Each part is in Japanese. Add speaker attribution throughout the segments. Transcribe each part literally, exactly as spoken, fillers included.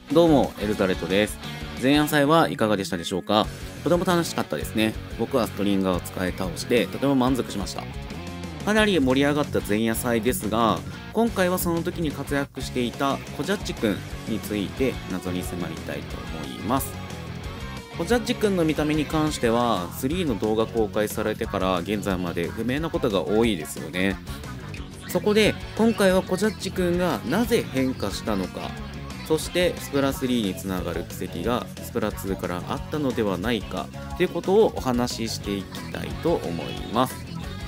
Speaker 1: どうも、エルザレットです。前夜祭はいかがでしたでしょうか？とても楽しかったですね。僕はストリンガーを使い倒してとても満足しました。かなり盛り上がった前夜祭ですが、今回はその時に活躍していたコジャッジくんについて謎に迫りたいと思います。コジャッジくんの見た目に関してはスリーの動画公開されてから現在まで不明なことが多いですよね。そこで今回はコジャッジくんがなぜ変化したのか、そしてスプラスリーにつながる奇跡がスプラツーからあったのではないかということをお話ししていきたいと思います。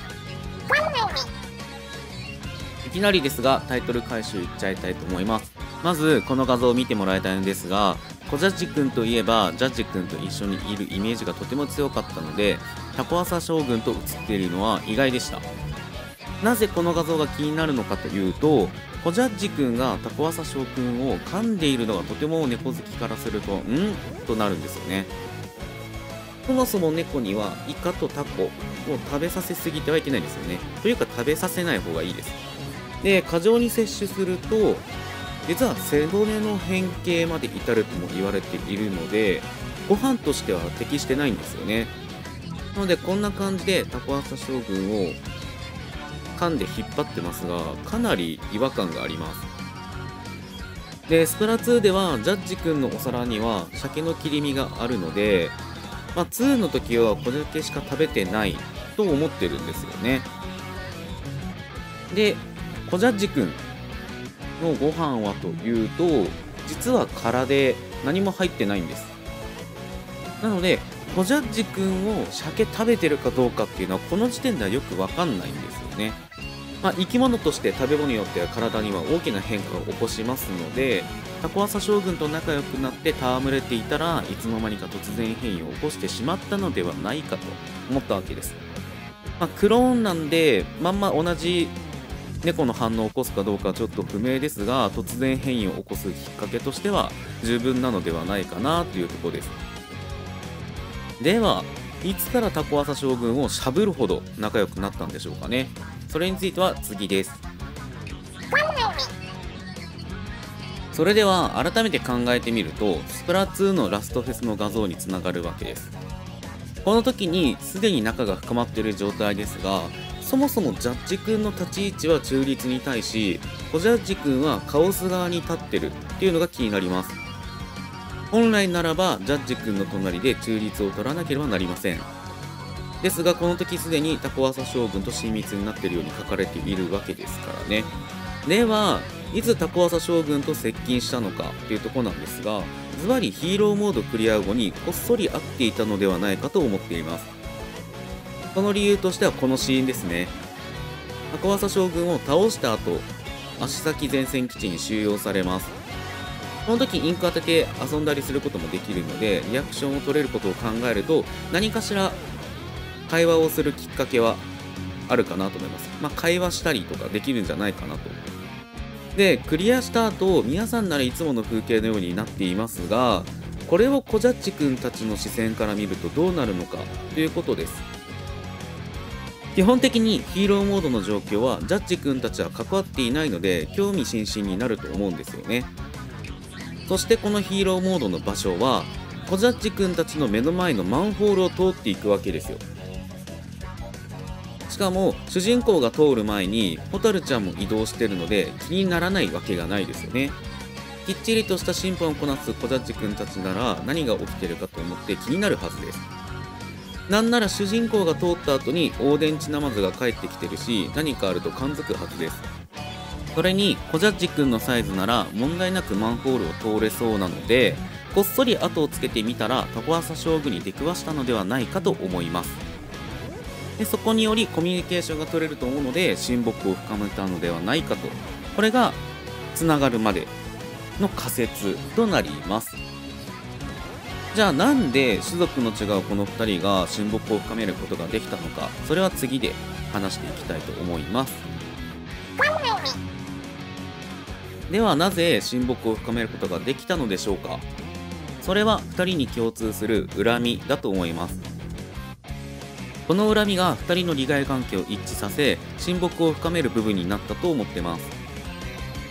Speaker 1: いきなりですがタイトル回収いっちゃいたいと思います。まずこの画像を見てもらいたいんですが、コジャッジくんといえばジャッジくんと一緒にいるイメージがとても強かったので、タコアサ将軍と写っているのは意外でした。なぜこの画像が気になるのかというと、コジャッジくんがタコアサ将軍を噛んでいるのがとても猫好きからするとんとなるんですよね。そもそも猫にはイカとタコを食べさせすぎてはいけないんですよね。というか食べさせない方がいいです。で、過剰に摂取すると実は背骨の変形まで至るとも言われているので、ご飯としては適してないんですよね。なのでこんな感じでタコアサ将軍を噛んで引っ張ってますが、かなり違和感があります。で、スプラツーではジャッジくんのお皿には鮭の切り身があるので、まあ、ツーの時はこれだけしか食べてないと思ってるんですよね。で、コジャッジくんのご飯はというと、実は空で何も入ってないんです。なのでコジャッジくんを鮭食べてるかどうかっていうのはこの時点ではよくわかんないんですよね。まあ、生き物として食べ物によっては体には大きな変化を起こしますので、タコアサ将軍と仲良くなって戯れていたらいつの間にか突然変異を起こしてしまったのではないかと思ったわけです。まあ、クローンなんでまんま同じ猫の反応を起こすかどうかはちょっと不明ですが、突然変異を起こすきっかけとしては十分なのではないかなというところです。では、いつからタコアサ将軍をしゃぶるほど仲良くなったんでしょうかね。それについては次です。それでは改めて考えてみると、スプラツーのラストフェスの画像につながるわけです。この時にすでに仲が深まっている状態ですが、そもそもジャッジくんの立ち位置は中立に対し、コジャッジくんはカオス側に立ってるっていうのが気になります。本来ならばジャッジくんの隣で中立を取らなければなりません。ですがこの時すでにタコアサ将軍と親密になっているように書かれているわけですからね。では、いつタコアサ将軍と接近したのかというところなんですが、ズバリヒーローモードクリア後にこっそり会っていたのではないかと思っています。その理由としてはこのシーンですね。タコアサ将軍を倒した後、足先前線基地に収容されます。この時インク当てて遊んだりすることもできるので、リアクションを取れることを考えると何かしら会話をするきっかけはあるかなと思います。まあ、会話したりとかできるんじゃないかなと。で、クリアした後、皆さんならいつもの風景のようになっていますが、これをコジャッジくんたちの視線から見るとどうなるのかということです。基本的にヒーローモードの状況はジャッジくんたちは関わっていないので興味津々になると思うんですよね。そしてこのヒーローモードの場所はコジャッジくんたちの目の前のマンホールを通っていくわけですよ。しかも主人公が通る前にホタルちゃんも移動してるので気にならないわけがないですよね。きっちりとした審判をこなすコジャッジくんたちなら何が起きてるかと思って気になるはずです。なんなら主人公が通った後にオーデンチナマズが帰ってきてるし、何かあると感づくはずです。それにコジャッジくんのサイズなら問題なくマンホールを通れそうなので、こっそり後をつけてみたらタコアサ将軍に出くわしたのではないかと思います。で、そこによりコミュニケーションが取れると思うので親睦を深めたのではないかと。これがつながるまでの仮説となります。じゃあなんで種族の違うこのふたりが親睦を深めることができたのか、それは次で話していきたいと思います。ではなぜ親睦を深めることができたのでしょうか。それはふたりに共通する恨みだと思います。この恨みがふたりの利害関係を一致させ親睦を深める部分になったと思ってます。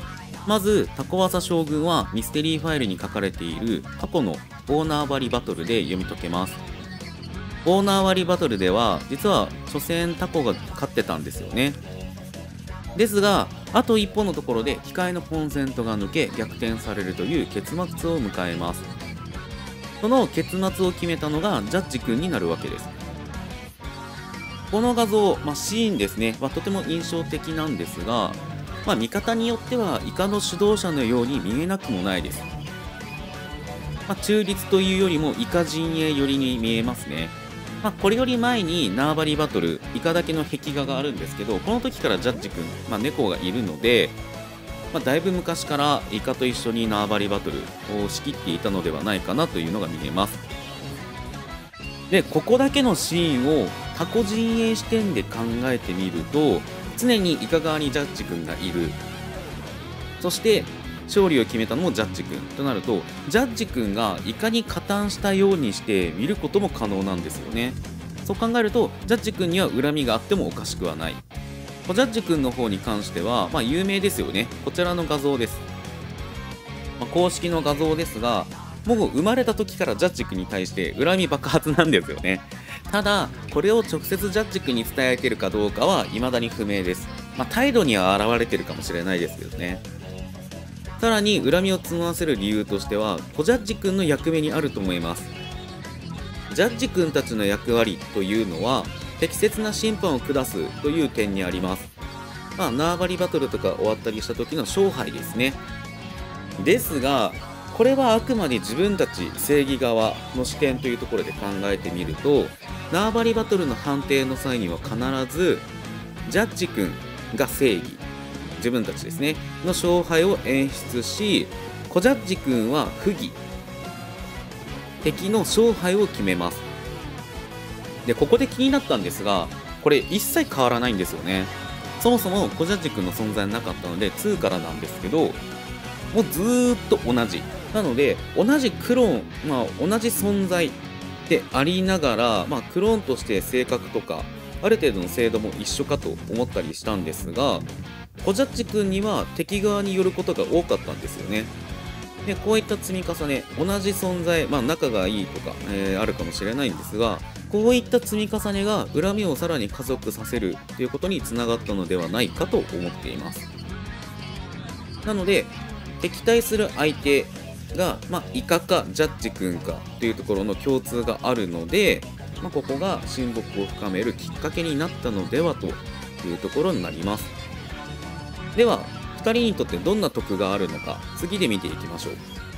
Speaker 1: まずタコワサ将軍はミステリーファイルに書かれている過去のオーナー割りバトルで読み解けます。オーナー割りバトルでは実は初戦タコが勝ってたんですよね。ですがあと一歩のところで機械のコンセントが抜け逆転されるという結末を迎えます。その結末を決めたのがジャッジ君になるわけです。この画像、まあ、シーンですねはとても印象的なんですが、まあ、見方によってはイカの主導者のように見えなくもないです。まあ、中立というよりもイカ陣営寄りに見えますね。まあ、これより前に縄張りバトルイカだけの壁画があるんですけど、この時からジャッジ君、まあ、猫がいるので、まあ、だいぶ昔からイカと一緒に縄張りバトルを仕切っていたのではないかなというのが見えます。でここだけのシーンをタコ陣営視点で考えてみると、常にイカ側にジャッジ君がいる。そして勝利を決めたのもジャッジ君となると、ジャッジ君がイカに加担したようにして見ることも可能なんですよね。そう考えるとジャッジ君には恨みがあってもおかしくはない。ジャッジ君の方に関しては、まあ、有名ですよね。こちらの画像です。まあ、公式の画像ですが、もう生まれた時からジャッジ君に対して恨み爆発なんですよね。ただこれを直接ジャッジ君に伝えているかどうかは未だに不明です。まあ、態度には現れてるかもしれないですけどね。さらに恨みを募らせる理由としてはコジャッジ君の役目にあると思います。ジャッジ君たちの役割というのは適切な審判を下すという点にあります。まあ縄張りバトルとか終わったりした時の勝敗ですね。ですがこれはあくまで自分たち正義側の視点というところで考えてみると、縄張りバトルの判定の際には必ずジャッジ君が正義、自分たちですねの勝敗を演出し、コジャッジ君は不義、敵の勝敗を決めます。でここで気になったんですが、これ一切変わらないんですよね。そもそもコジャッジ君の存在なかったのでにからなんですけど、もうずーっと同じなので、同じクローン、まあ、同じ存在でありながら、まあ、クローンとして性格とかある程度の精度も一緒かと思ったりしたんですが、コジャッジ君には敵側によることが多かったんですよね。でこういった積み重ね、同じ存在、まあ、仲がいいとか、えー、あるかもしれないんですが、こういった積み重ねが恨みをさらに加速させるということにつながったのではないかと思っています。なので敵対する相手が、まあ、イカかジャッジ君かというところの共通があるので、まあ、ここが親睦を深めるきっかけになったのではというところになります。ではふたりにとってどんな得があるのか次で見ていきましょう。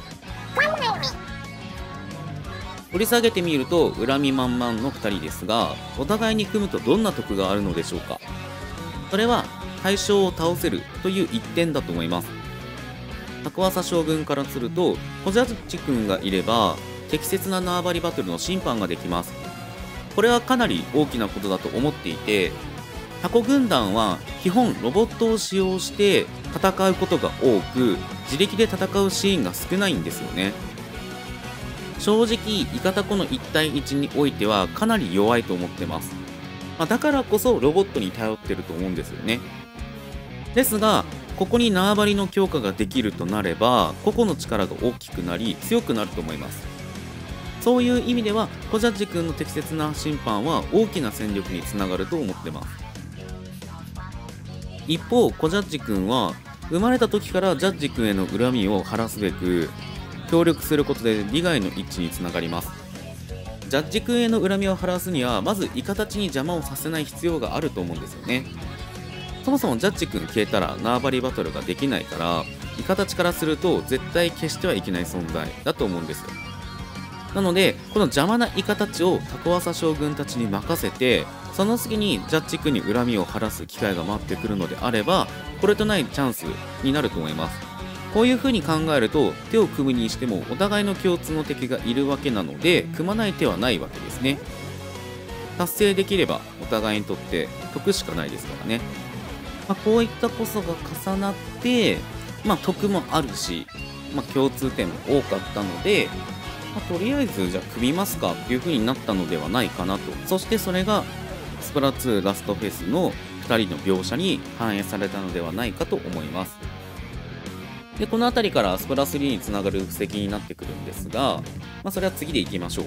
Speaker 1: 掘り下げてみると恨み満々のふたりですが、お互いに組むとどんな得があるのでしょうか。それは対象を倒せるという一点だと思います。タコワサ将軍からするとコジャッジ君がいれば適切な縄張りバトルの審判ができます。これはかなり大きなことだと思っていて、タコ軍団は基本ロボットを使用して戦うことが多く、自力で戦うシーンが少ないんですよね。正直イカタコのいち対いちにおいてはかなり弱いと思ってます。まあ、だからこそロボットに頼ってると思うんですよね。ですがここに縄張りの強化ができるとなれば個々の力が大きくなり強くなると思います。そういう意味ではコジャッジ君の適切な審判は大きな戦力につながると思ってます。一方コジャッジ君は生まれた時からジャッジ君への恨みを晴らすべく協力することで利害の一致につながります。ジャッジ君への恨みを晴らすにはまずイカたちに邪魔をさせない必要があると思うんですよね。そもそもジャッジ君消えたら縄張りバトルができないから、イカたちからすると絶対消してはいけない存在だと思うんですよ。なのでこの邪魔なイカたちをタコワサ将軍たちに任せて、その次にジャッジ君に恨みを晴らす機会が待ってくるのであれば、これとないチャンスになると思います。こういう風に考えると手を組むにしてもお互いの共通の敵がいるわけなので、組まない手はないわけですね。達成できればお互いにとって得しかないですからね。まあ、こういったこそが重なって、まあ、得もあるし、まあ、共通点も多かったので、まあ、とりあえずじゃあ組みますかっていう風になったのではないかなと。そしてそれがスプラツーラストフェスのふたりの描写に反映されたのではないかと思います。 で、この辺りからスプラスリーにつながる布石になってくるんですが、まあ、それは次でいきましょう。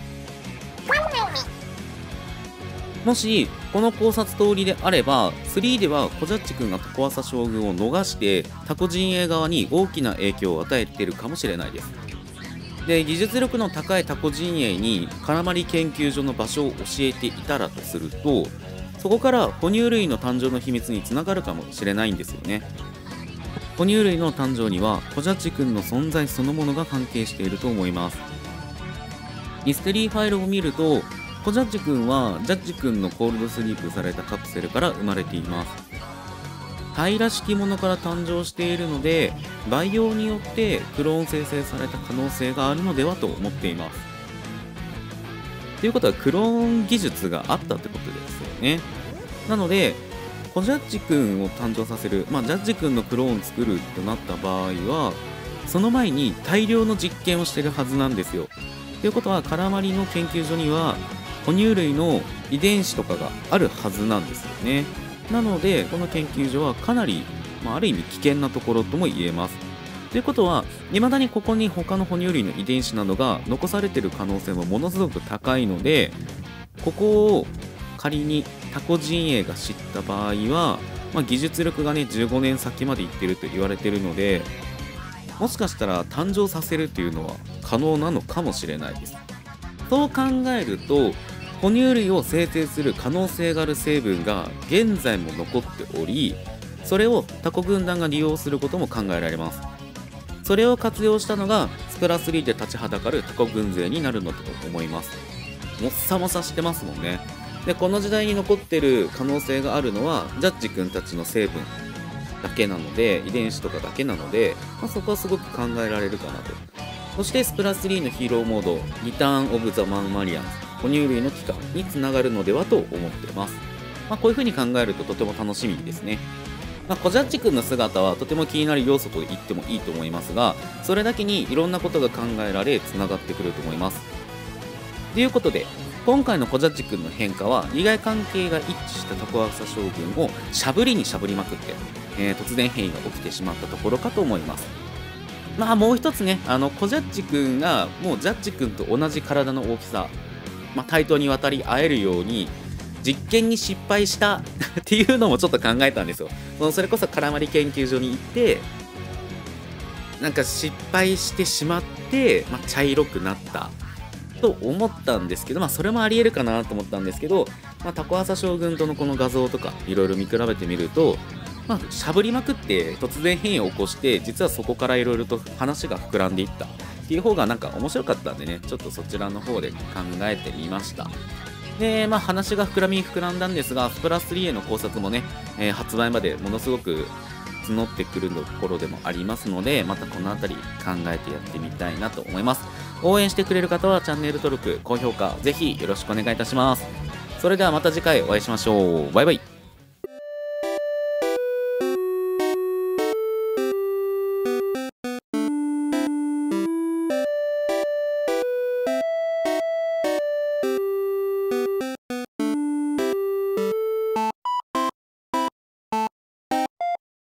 Speaker 1: もしこの考察通りであれば、スリーではコジャッジ君がタコアサ将軍を逃してタコ陣営側に大きな影響を与えているかもしれないです。で、技術力の高いタコ陣営にカラマリ研究所の場所を教えていたらとすると、そこから哺乳類の誕生の秘密につながるかもしれないんですよね。哺乳類の誕生にはコジャッジ君の存在そのものが関係していると思います。ミステリーファイルを見ると、コジャッジ君はジャッジ君のコールドスリープされたカプセルから生まれています。平らしきものから誕生しているので、培養によってクローン生成された可能性があるのではと思っています。ということはクローン技術があったってことですよね。なのでコジャッジ君を誕生させる、まあ、ジャッジ君のクローンを作るとなった場合は、その前に大量の実験をしてるはずなんですよ。ということはカラマリの研究所には哺乳類の遺伝子とかがあるはずなんですよね。なのでこの研究所はかなり、まあ、ある意味危険なところとも言えます。ということは未だにここに他の哺乳類の遺伝子などが残されている可能性もものすごく高いので、ここを仮にタコ陣営が知った場合は、まあ、技術力がねじゅうごねん先までいってると言われているので、もしかしたら誕生させるというのは可能なのかもしれないです。そう考えると哺乳類を生成する可能性がある成分が現在も残っており、それをタコ軍団が利用することも考えられます。それを活用したのがスプラスリーで立ちはだかるタコ軍勢になるのだと思います。もっさもさしてますもんね。で、この時代に残ってる可能性があるのはジャッジ君たちの成分だけなので、遺伝子とかだけなので、まあ、そこはすごく考えられるかなと。そしてスプラスリーのヒーローモードリターン・オブ・ザ・マンマリアンズ、哺乳類の帰還につながるのではと思ってます。まあ、こういう風に考えるととても楽しみですね。まあ、コジャッジ君の姿はとても気になる要素と言ってもいいと思いますが、それだけにいろんなことが考えられつながってくると思います。ということで今回のコジャッジ君の変化は利害関係が一致したタコアサ将軍をしゃぶりにしゃぶりまくって、えー、突然変異が起きてしまったところかと思います。まあもう一つね、あのコジャッジ君がもうジャッジ君と同じ体の大きさ、まあ、対等に渡り合えるように実験に失敗したっていうのもちょっと考えたんですよ。それこそカラマリ研究所に行ってなんか失敗してしまって、まあ、茶色くなったと思ったんですけど、まあそれもありえるかなと思ったんですけど、まあ、タコアサ将軍とのこの画像とかいろいろ見比べてみると、まあ、しゃぶりまくって突然変異を起こして実はそこからいろいろと話が膨らんでいったっていう方がなんか面白かったんでね、ちょっとそちらの方で考えてみました。で、まあ話が膨らみに膨らんだんですが、スプラスリーへの考察もね、えー、発売までものすごく募ってくるところでもありますので、またこの辺り考えてやってみたいなと思います。応援してくれる方はチャンネル登録、高評価ぜひよろしくお願いいたします。それではまた次回お会いしましょう。バイバイ。